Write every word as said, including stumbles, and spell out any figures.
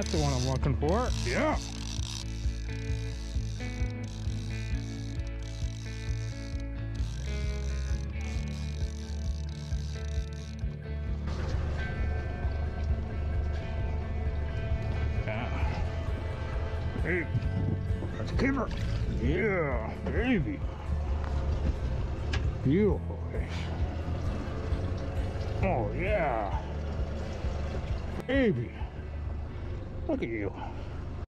That's the one I'm looking for. Yeah. Yeah. Hey, let's keep her. Yeah, baby. Beautiful fish. Oh yeah. Baby. Look at you.